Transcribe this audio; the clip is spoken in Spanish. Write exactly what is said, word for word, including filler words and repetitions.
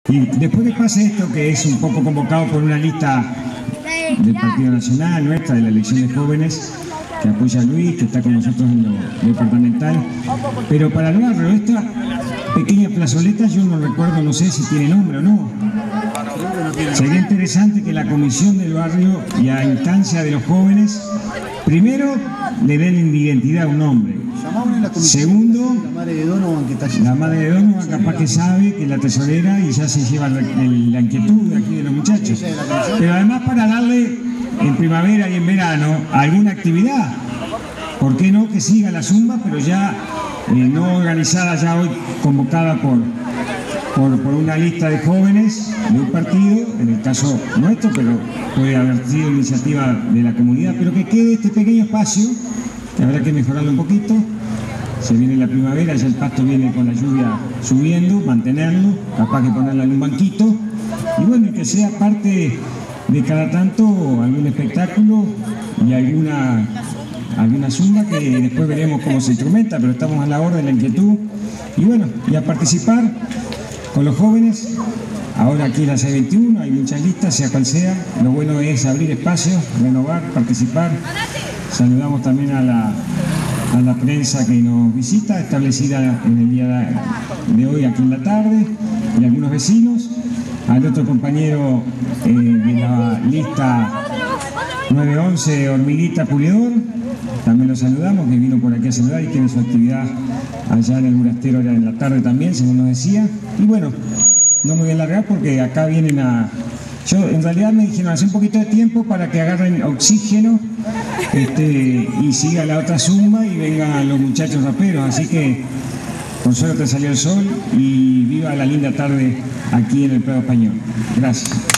Y después que pase esto, que es un poco convocado por una lista del Partido Nacional, nuestra, de la elección de jóvenes, que apoya a Luis, que está con nosotros en lo departamental, pero para el barrio, esta pequeña plazoleta, yo no recuerdo, no sé si tiene nombre o no. Sería interesante que la comisión del barrio y a instancia de los jóvenes, primero le den identidad un nombre. Segundo, la madre de Donovan, que está la madre de Donovan capaz que sabe que es la tesorera y ya se lleva la, la inquietud de aquí de los muchachos. Pero además para darle en primavera y en verano alguna actividad. ¿Por qué no que siga la zumba, pero ya eh, no organizada, ya hoy convocada por, por, por una lista de jóvenes de un partido, en el caso nuestro, pero puede haber sido iniciativa de la comunidad, pero que quede este pequeño espacio, que habrá que mejorarlo un poquito. Se viene la primavera, ya el pasto viene con la lluvia subiendo, mantenerlo, capaz que ponerle en un banquito, y bueno, y que sea parte de cada tanto algún espectáculo y alguna, alguna zumba que después veremos cómo se instrumenta, pero estamos a la orden de la inquietud, y bueno, y a participar con los jóvenes. Ahora aquí en la C veintiuno hay muchas listas, sea cual sea, lo bueno es abrir espacios, renovar, participar. Saludamos también a la a la prensa que nos visita, establecida en el día de hoy aquí en la tarde, y algunos vecinos, al otro compañero eh, de la lista nueve once, Hormiguita Pulidor, también lo saludamos, que vino por aquí a saludar y tiene su actividad allá en el Burastero en la tarde también, según nos decía. Y bueno, no me voy a alargar porque acá vienen a... Yo, en realidad me dijeron hace un poquito de tiempo para que agarren oxígeno este, y siga la otra zumba y vengan los muchachos raperos, así que por suerte salió el sol y viva la linda tarde aquí en el Prado Español. Gracias.